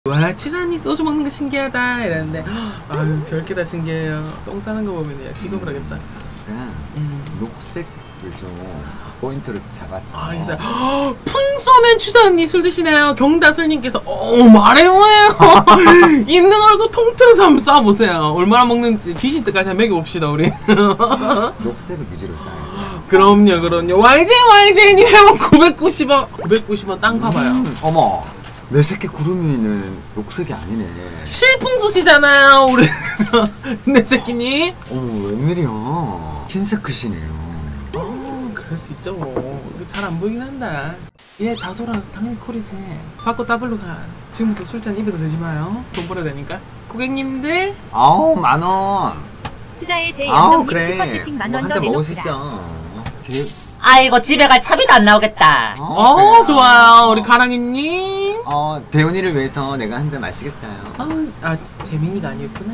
와 치사니 소주 먹는 거 신기하다 이랬는데 아유 별게 다 신기해요. 똥 싸는 거 보면 야 기겁을 하겠다. 녹색을 좀 포인트로 잡았어. 아 진짜 풍소면 추자 언니 술 드시네요. 경다술님께서 말해보예요. 있는 얼굴 통틀어서 한번 쏴보세요. 얼마나 먹는지 뒤질 때까지 한번 먹여봅시다 우리. 녹색을 위주로 쌓아요. 그럼요. YJ님 회원 990원 990원 땅 파봐요. 어머 내 새끼 구름이는 녹색이 아니네. 실풍수시잖아요 우리. 내 새끼님. 어머 웬일이야. 흰색크시네요. 그럴 수 있죠. 잘 안 보이긴 한다. 얘 다소라 당연히 콜이지. 받고 더블로 가. 지금부터 술잔 입에도 대지 마요. 돈 벌어야 되니까. 고객님들. 아우 만원. 추자의 제 영정님 그래. 슈퍼채팅 만원 더 한잔 먹을 수 내놓습니다. 있죠. 아이고 집에 갈 차비도 안 나오겠다. 그래요. 좋아요. 우리 가랑이님. 대훈이를 위해서 내가 한 잔 마시겠어요. 재민이가 아니었구나.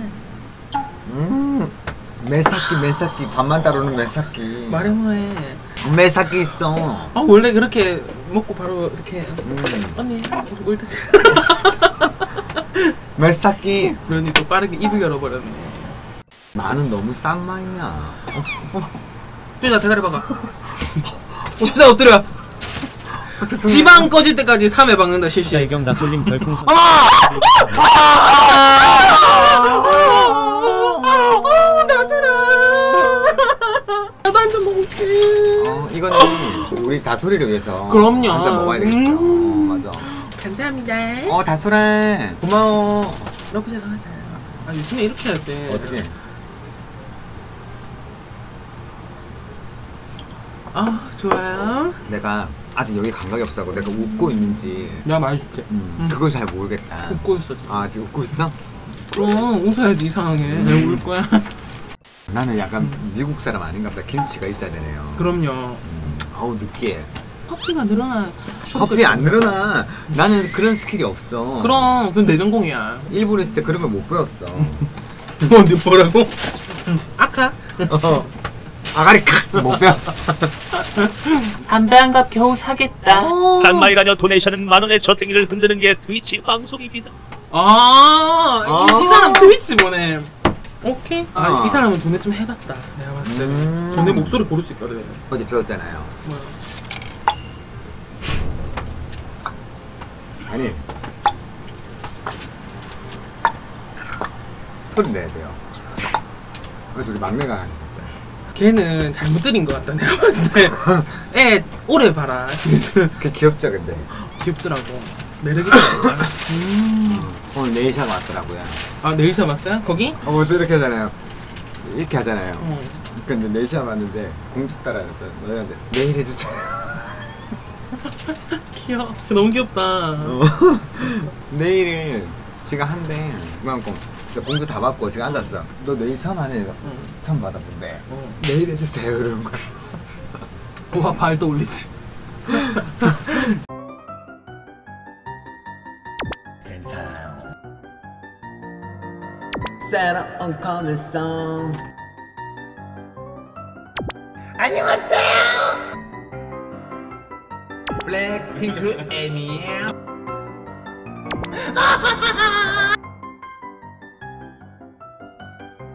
매사끼 밥만 따르는 매사끼. 말해 뭐해. 매사끼 있어. 원래 그렇게 먹고 바로 이렇게 언니 물 드세요. 매사끼. 그러니 또 빠르게 입을 열어버렸네. 나는 너무 싼 마이야. 쭈자 대가리 박아. 쭈자 엎드려. 지방 꺼질 때까지 3회 박는다 실시. 애경다 솔림 별풍선. 나도 한 잔 먹을게. 이거는 우리 다솔이를 위해서 그럼요. 한 잔 먹어야 되겠죠. 맞아. 감사합니다. 다솔아 고마워. 러브샷 하자. 요즘에 이렇게 해야지. 어떻게? 좋아요. 내가 아직 여기 감각이 없어서 내가 웃고 있는지 내가 말해줄게. 그걸 잘 모르겠다. 웃고 있어 지금. 지금 웃고 있어? 그럼 웃어야지 이상하게. 왜 울 거야? 나는 약간 미국 사람 아닌가 보다. 김치가 있어야 되네요. 그럼요. 아우 느끼해. 커피가 늘어나. 커피 안 늘어나. 나는 그런 스킬이 없어. 그럼 그건 내 전공이야. 일본 있을 때 그런 걸 못 배웠어. 언제 뭐라고? 아까? 아가리 칵! 못 배워. 담배 한 갑 겨우 사겠다. 산마이라녀 도네이션은 만원의 저땡이를 흔드는 게 트위치 방송입니다. 이 사람 트위치 보내. 오케이. 이 사람은 돈에 좀 해봤다. 내가 봤을 때는. 돈에 목소리 고를 수 있거든. 어제 배웠잖아요. 뭐야? 아니 소리 내야 돼요. 그래서 우리 막내가 했어요. 걔는 잘못 들인 것 같다 내가 봤을 때. 애 오래 봐라. 그게 귀엽죠 근데. 귀엽더라고. 매력 있더라고. 오늘 네이샤가 왔더라고요. 네이샤 봤어요? 거기? 또 이렇게 하잖아요. 이렇게 하잖아요. 근데 네이샤 왔는데 공주 따라서 너희한테 내일 해주세요. 귀여워. 너무 귀엽다. 내일은 제가 한대 그만큼 공주 다 받고 지금 앉았어. 너 내일 처음 하네. 처음 받아본대. 내일 해주세요 이러는 거야. 와 발도 올리지. 괜찮아요. Santa on coming song. 안녕하세요. 블랙핑크 애니에요.